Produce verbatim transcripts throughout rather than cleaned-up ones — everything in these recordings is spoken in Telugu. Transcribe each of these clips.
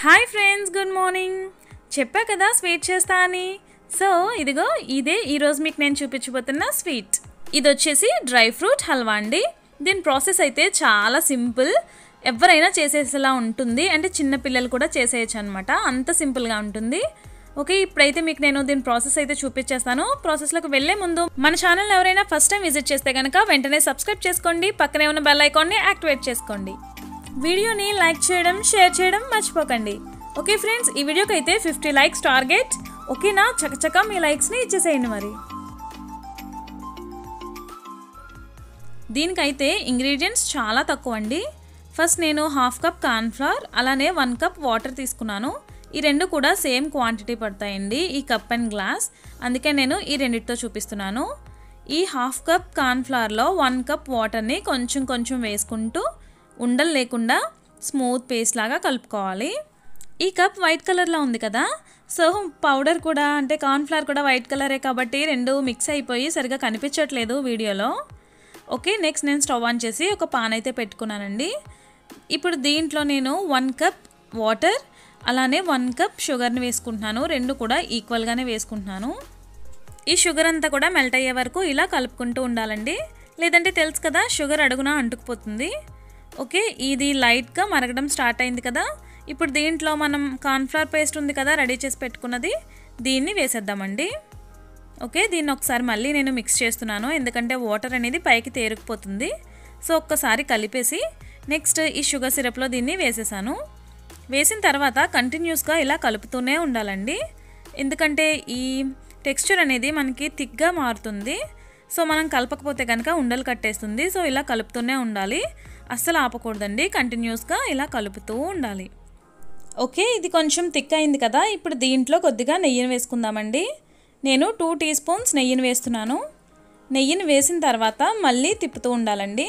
Hi friends, good morning. చెప్పా కదా స్వీట్ చేస్తా అని. సో ఇదిగో ఇదే ఈరోజు మీకు నేను చూపించబోతున్న స్వీట్. ఇది వచ్చేసి డ్రై ఫ్రూట్ హల్వా అండి. దీని ప్రాసెస్ అయితే చాలా సింపుల్, ఎవరైనా చేసేసేలా ఉంటుంది. అంటే చిన్న పిల్లలు కూడా చేసేయచ్చు అనమాట, అంత సింపుల్గా ఉంటుంది. ఓకే, ఇప్పుడైతే మీకు నేను దీని ప్రాసెస్ అయితే చూపించేస్తాను. ప్రాసెస్లోకి వెళ్ళే ముందు మన ఛానల్ ఎవరైనా ఫస్ట్ టైం విజిట్ చేస్తే కనుక వెంటనే సబ్స్క్రైబ్ చేసుకోండి, పక్కనే ఉన్న బెల్ ఐకాన్ని యాక్టివేట్ చేసుకోండి. వీడియోని లైక్ చేయడం, షేర్ చేయడం మర్చిపోకండి. ఓకే ఫ్రెండ్స్, ఈ వీడియోకి అయితే ఫిఫ్టీ లైక్స్ టార్గెట్. ఓకేనా? చకచకా మీ లైక్స్ని ఇచ్చేసేయండి. మరి దీనికైతే ఇంగ్రీడియంట్స్ చాలా తక్కువ అండి. ఫస్ట్ నేను హాఫ్ కప్ కార్న్ఫ్లవర్, అలానే వన్ కప్ వాటర్ తీసుకున్నాను. ఈ రెండు కూడా సేమ్ క్వాంటిటీ పడతాయండి, ఈ కప్ అండ్ గ్లాస్. అందుకే నేను ఈ రెండిటితో చూపిస్తున్నాను. ఈ హాఫ్ కప్ కార్న్ఫ్లవర్లో వన్ కప్ వాటర్ని కొంచెం కొంచెం వేసుకుంటూ ఉండలు లేకుండా స్మూత్ పేస్ట్ లాగా కలుపుకోవాలి. ఈ కప్ వైట్ కలర్లో ఉంది కదా, సో పౌడర్ కూడా అంటే కార్న్ఫ్లవర్ కూడా వైట్ కలరే కాబట్టి రెండు మిక్స్ అయిపోయి సరిగా కనిపించట్లేదు వీడియోలో. ఓకే, నెక్స్ట్ నేను స్టవ్ ఆన్ చేసి ఒక పాన్ అయితే పెట్టుకున్నానండి. ఇప్పుడు దీంట్లో నేను వన్ కప్ వాటర్ అలానే వన్ కప్ షుగర్ని వేసుకుంటున్నాను. రెండు కూడా ఈక్వల్గానే వేసుకుంటున్నాను. ఈ షుగర్ అంతా కూడా మెల్ట్ అయ్యే వరకు ఇలా కలుపుకుంటూ ఉండాలండి, లేదంటే తెలుసు కదా షుగర్ అడుగున అంటుకుపోతుంది. ఓకే, ఇది లైట్గా మరగడం స్టార్ట్ అయింది కదా. ఇప్పుడు దీంట్లో మనం కార్న్ఫ్లవర్ పేస్ట్ ఉంది కదా రెడీ చేసి పెట్టుకున్నది, దీన్ని వేసేద్దామండి. ఓకే, దీన్ని ఒకసారి మళ్ళీ నేను మిక్స్ చేస్తున్నాను, ఎందుకంటే వాటర్ అనేది పైకి తేరుకుపోతుంది. సో ఒక్కసారి కలిపేసి నెక్స్ట్ ఈ షుగర్ సిరప్లో దీన్ని వేసేసాను. వేసిన తర్వాత కంటిన్యూస్గా ఇలా కలుపుతూనే ఉండాలండి, ఎందుకంటే ఈ టెక్స్చర్ అనేది మనకి థిక్గా మారుతుంది. సో మనం కలపకపోతే కనుక ఉండలు కట్టేస్తుంది. సో ఇలా కలుపుతూనే ఉండాలి, అస్సలు ఆపకూడదండి, కంటిన్యూస్గా ఇలా కలుపుతూ ఉండాలి. ఓకే, ఇది కొంచెం థిక్ అయింది కదా. ఇప్పుడు దీంట్లో కొద్దిగా నెయ్యిని వేసుకుందామండి. నేను టూ టీ స్పూన్స్ నెయ్యిని వేస్తున్నాను. నెయ్యిని వేసిన తర్వాత మళ్ళీ తిప్పుతూ ఉండాలండి.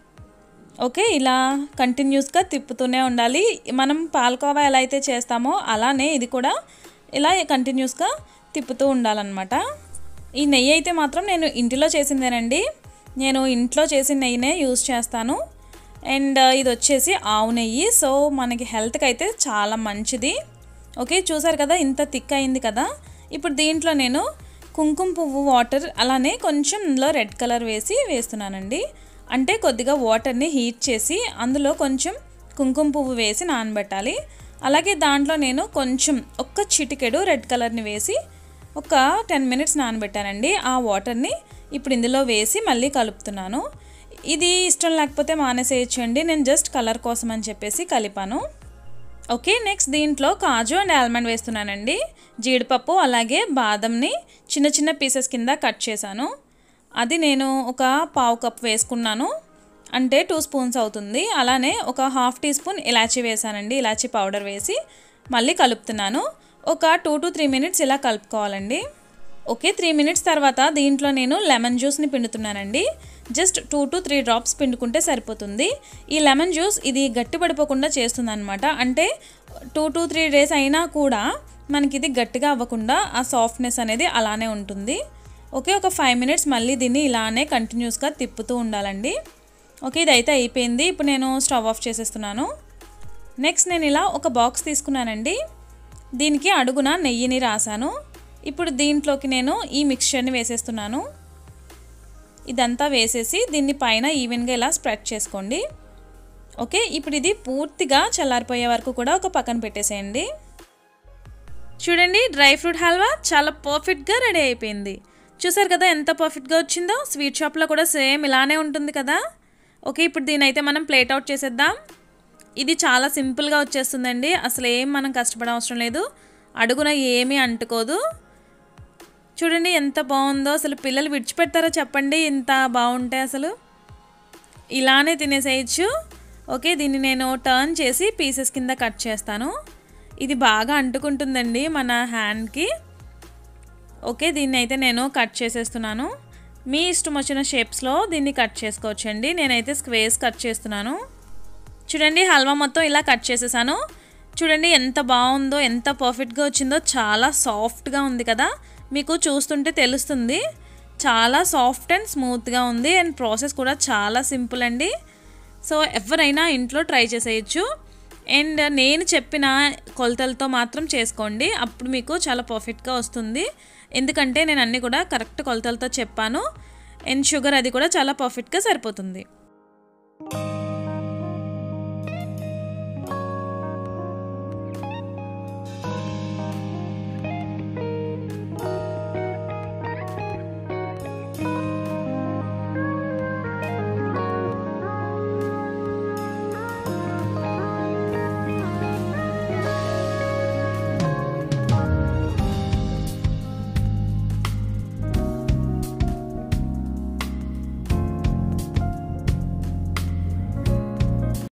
ఓకే, ఇలా కంటిన్యూస్గా తిప్పుతూనే ఉండాలి. మనం పాలకోవా ఎలా అయితే చేస్తామో అలానే ఇది కూడా ఇలా కంటిన్యూస్గా తిప్పుతూ ఉండాలన్నమాట. ఈ నెయ్యి అయితే మాత్రం నేను ఇంటిలో చేసిందేనండి, నేను ఇంట్లో చేసిన నెయ్యినే యూజ్ చేస్తాను. అండ్ ఇది వచ్చేసి ఆవు నెయ్యి, సో మనకి హెల్త్కి అయితే చాలా మంచిది. ఓకే, చూసారు కదా ఇంత థిక్ అయింది కదా. ఇప్పుడు దీంట్లో నేను కుంకుమ పువ్వు వాటర్ అలానే కొంచెం ఇందులో రెడ్ కలర్ వేసి వేస్తున్నానండి. అంటే కొద్దిగా వాటర్ని హీట్ చేసి అందులో కొంచెం కుంకుమ పువ్వు వేసి నానబెట్టాలి. అలాగే దాంట్లో నేను కొంచెం ఒక్క చిటికెడు రెడ్ కలర్ని వేసి ఒక టెన్ మినిట్స్ నానబెట్టానండి. ఆ వాటర్ని ఇప్పుడు ఇందులో వేసి మళ్ళీ కలుపుతున్నాను. ఇది ఇష్టం లేకపోతే మానేసేయచ్చు అండి, నేను జస్ట్ కలర్ కోసం అని చెప్పేసి కలిపాను. ఓకే, నెక్స్ట్ దీంట్లో కాజు అండ్ ఆల్మండ్ వేస్తున్నానండి. జీడిపప్పు అలాగే బాదంని చిన్న చిన్న పీసెస్ కింద కట్ చేశాను. అది నేను ఒక పావు కప్ వేసుకున్నాను, అంటే టూ స్పూన్స్ అవుతుంది. అలానే ఒక హాఫ్ టీ స్పూన్ ఇలాచీ వేసానండి, ఇలాచీ పౌడర్ వేసి మళ్ళీ కలుపుతున్నాను. ఒక టూ టు త్రీ మినిట్స్ ఇలా కలుపుకోవాలండి. ఓకే, త్రీ మినిట్స్ తర్వాత దీంట్లో నేను లెమన్ జ్యూస్ని పిండుతున్నానండి. Just two to three drops పిండుకుంటే సరిపోతుంది. ఈ లెమన్ జ్యూస్ ఇది గట్టి పడిపోకుండా చేస్తుంది అనమాట. అంటే టూ టు త్రీ డేస్ అయినా కూడా మనకి ఇది గట్టిగా అవ్వకుండా ఆ సాఫ్ట్నెస్ అనేది అలానే ఉంటుంది. ఓకే, ఒక ఫైవ్ మినిట్స్ మళ్ళీ దీన్ని ఇలానే కంటిన్యూస్గా తిప్పుతూ ఉండాలండి. ఓకే, ఇది అయితే అయిపోయింది. ఇప్పుడు నేను స్టవ్ ఆఫ్ చేసేస్తున్నాను. నెక్స్ట్ నేను ఇలా ఒక బాక్స్ తీసుకున్నానండి, దీనికి అడుగున నెయ్యిని రాసాను. ఇప్పుడు దీంట్లోకి నేను ఈ మిక్స్చర్ని వేసేస్తున్నాను. ఇదంతా వేసేసి దీన్ని పైన ఈవెన్గా ఇలా స్ప్రెడ్ చేసుకోండి. ఓకే, ఇప్పుడు ఇది పూర్తిగా చల్లారిపోయే వరకు కూడా ఒక పక్కన పెట్టేసేయండి. చూడండి, డ్రై ఫ్రూట్ హల్వా చాలా పర్ఫెక్ట్గా రెడీ అయిపోయింది. చూసారు కదా ఎంత పర్ఫెక్ట్గా వచ్చిందో. స్వీట్ షాప్లో కూడా సేమ్ ఇలానే ఉంటుంది కదా. ఓకే, ఇప్పుడు దీని అయితే మనం ప్లేట్ అవుట్ చేసేద్దాం. ఇది చాలా సింపుల్గా వచ్చేస్తుందండి, అసలు ఏం మనం కష్టపడ అవసరం లేదు, అడుగున ఏమీ అంటుకోదు. చూడండి ఎంత బాగుందో, అసలు పిల్లలు విడిచిపెడతారో చెప్పండి, ఇంత బాగుంటే అసలు ఇలానే తినేసేయచ్చు. ఓకే, దీన్ని నేను టర్న్ చేసి పీసెస్ కింద కట్ చేస్తాను. ఇది బాగా అంటుకుంటుందండి మన హ్యాండ్కి. ఓకే, దీన్ని అయితే నేను కట్ చేసేస్తున్నాను. మీ ఇష్టం వచ్చిన షేప్స్లో దీన్ని కట్ చేసుకోవచ్చండి. నేనైతే స్క్వేర్స్ కట్ చేస్తున్నాను. చూడండి, హల్వా మొత్తం ఇలా కట్ చేసేసాను. చూడండి ఎంత బాగుందో, ఎంత పర్ఫెక్ట్గా వచ్చిందో, చాలా సాఫ్ట్గా ఉంది కదా, మీకు చూస్తుంటే తెలుస్తుంది. చాలా సాఫ్ట్ అండ్ స్మూత్గా ఉంది. అండ్ ప్రాసెస్ కూడా చాలా సింపుల్ అండి. సో ఎవరైనా ఇంట్లో ట్రై చేసేయచ్చు. అండ్ నేను చెప్పిన కొలతలతో మాత్రం చేసుకోండి, అప్పుడు మీకు చాలా పర్ఫెక్ట్గా వస్తుంది. ఎందుకంటే నేను అన్నీ కూడా కరెక్ట్ కొలతలతో చెప్పాను. అండ్ షుగర్ అది కూడా చాలా పర్ఫెక్ట్గా సరిపోతుంది.